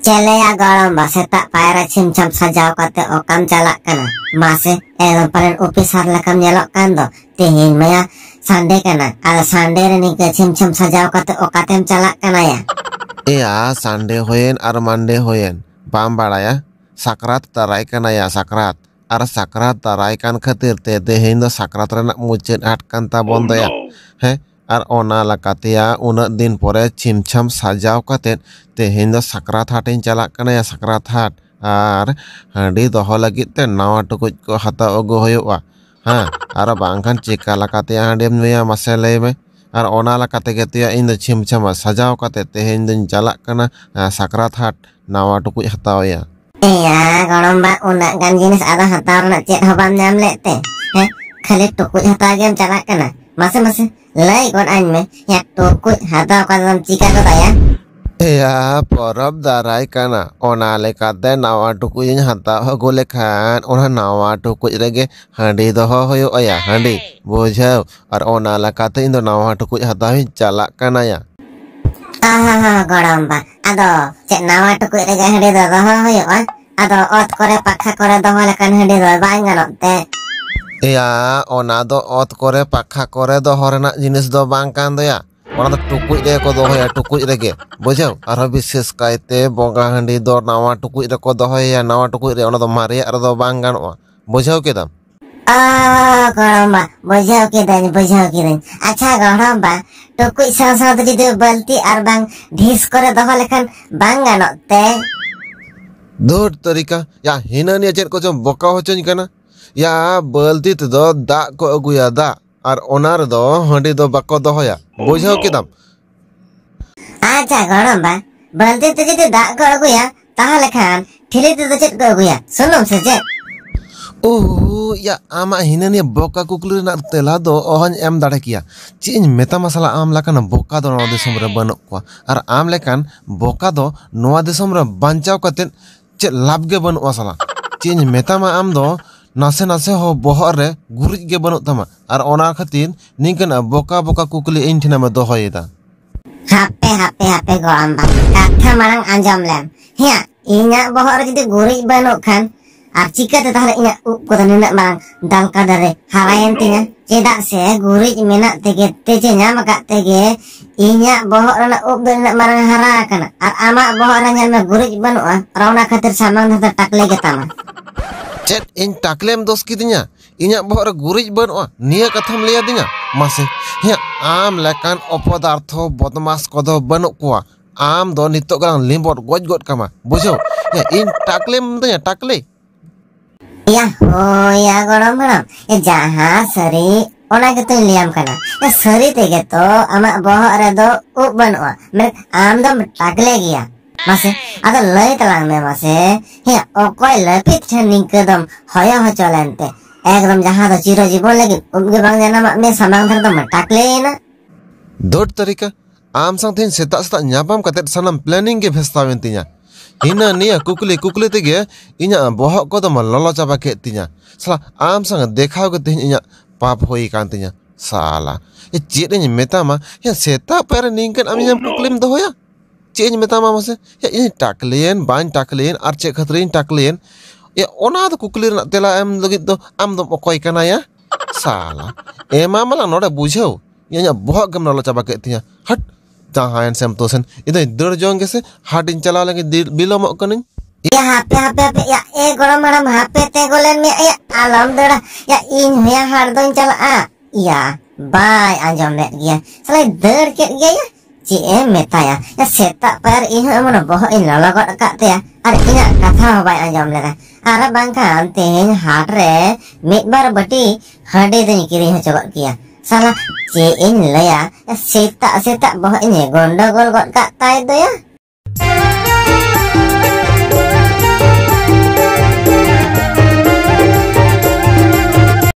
चले या गरम बा सेता पायरा छिमछम सजाव कते ओकाम चलाक कना मासे एकदम परेन ऑफिसर लकम नेलोक कान दो तेहिन मया संडे कना आ संडे रे निके छिमछम सजाव कते ओकातेम चलाक कना या या संडे होयेन आर मंडे होयेन बाम बाड़ाया साकरात दाराय कना या साकरात आर साकरात दाराय कान खातिर ते तेहिन दो साकरात रेनाक मुचाद हाट कान ताबोन दो या हे आर ओना लकातेया उना दिन परे छिमछम सजाव कते तेहिन दो साकरात हाटिन चलाक कना या साकरात हाट आर हांडी दोहो लागिद ते नावा टुकुज को हताव अगु हुयुआ हाँ आर बांखान चिका लकातेया हांडीम नुया मासे लय मे आर ओना लकाते गेतिया इन दो छिमछम सजाव कते तेहिन दिन चलाक कना साकरात हाट नावा टुकुज हताव या गरम बा उना गान जिनिस आदा हताव रना चेद हबाम नाम लेते हे खाली टुकुज हताव गेम चलाक कना मासे मासे लय गोन आइन में या टुकुज हताव कदम चिका को दया या परब दाराय काना ओना लेकाते नावा टुकुज हताव अगु लेखान ओना नावा टुकुज रेगे हांडी दोहो हुयुआ या हांडी बुझाव आर ओना लेकाते इन दो नावा टुकुज हताव चलाक कना या गरम बा आदो चेद नावा टुकुज रेगे हांडी दोहो हुयुआ आदो ओत करे पाखा करे दोहो लेकान हांडी दो बाय गानोत ते या ओना दो ओत करे पाखा करे दोहो रेनाक जिनिस दो बांग कान दो या ओना दो टुकुज रे को दोहोया टुकुज रेगे बुझाव आरो विशेष कायते बोगा हांडी दो नावा टुकुज रे को दोहोया नावा टुकुज रे ओना दो मारे आरो दो बांग गानोआ बुझाव केदाम गरम बा बुझाव केदानी अच्छा गरम बा टुकुज साव साव जुदि बाल्टी आर बांग ढिस करे दोहो लेखान बांग गानोत ते दूर तरीका या हिनानिया चेद को चम बोका होचोኝ कना या बाल्टी ते दो दा को अगुया दा आर ओनार दो हांडी दो बाको दोहोया बुझाव केदाम अच्छा गरम बा बाल्टी ते जुदि दा को अगुया ताहले खान ठिली ते चेद को अगुया सुनुम से चेद या आमा हिनानिया बोका कुकली ना तेला दो ओहन एम दाड़े किया चीज मेता मसाला आम लकान बोका दो नवा दिसम रे बनोक को आर आम लेकान बोका दो नवा दिसम रे बांचाव कते चे लाभ गे बनोक साला चीज मेता मा आम दो नासे नासे हो बोहर रे गुरिज गे बनोक तमा आर ओना खातिर निकन बोका बोका कुकली इन ठिना में दोहोयेदा हापे गरम बा काथा मारंग आंजम लेम हिया इना बोहर जदि गुरिज बनोक खान आर चिकाते ताहले इना उप को निना मारंग दालका दारे हारायन तिना चेदा से गुरिज मेना तेगे तेजे नाम का तेगे इना बोहर ना उप देना मारंग हारा kana आर आमा बोहर nya में गुरिज बनोआ आर ओना खातिर सामान धा टाकले गे तामा चेद इन टाकलेम दोस किदिnya इना बोहर गुरिज बनोआ निया कथाम लिया दिnya मासे हिया आम लेकान अपदार्थ बदमाश को दो बनोक कोआ आम दो नितो गांग लिम्बोट गज गद कामा बुझो या इन टाकलेम दिnya टाकले या गरम ये जहाँ सरी ओना के तो लियाम कना ये सरी तेगे तो आमा बोहर रे दो उप बनोआ मैं आम दम टाकले गया मासे आदा लय तलांग में मासे हे ओकोय लपित छनिंग कदम होया हो चलेंते एकदम जहाँ तो चिरो जीवन लगी उनके बांग जाना में समांग धर दम टाकले ना दोट तरीका आम संग थिन सेता सेता न्यापाम कते सनम प्लानिंग के भेस्तावेन तिnya हिना निया कुकली तेगे इना बोहक को दम ललो चाबा के तिnya साला आम संग देखाव के तिnya इना पाप होई कान तिnya साला ये चेद इन मेतामा या सेता पर निंकन आमी हम कुकलिम दोहोया चेज मेतामा मासे या इन टाकलेन बान टाकलेन आर चे खतरिन टाकलेन या ओना दो कुकली रना तेला एम लगिद दो आम दम ओकोय कना या साला एमा मला नोडे बुझाव या बोहक गम ललो चाबा के तिnya हट जहाँ सेम तोसन इधर दर जोंग के से हाट इन चला लगे बिलो मक कनिन या हापे या ए गरम मरम हापे ते गोलेन में या आलम दड़ा या इन होया हार दोन चला या बाय आंजम ले गया सले दर के गया या चे मेताया या सेता पर इन मन बोह इन ललगट काते या अरे इना कथा बाय आंजम ले अरे बांखान तेन हाट रे मिद बार बटी हाडे दनी किरी हो चबक किया साला चे इन लया सेता बोह इन गोंडगोल गट काताय दो या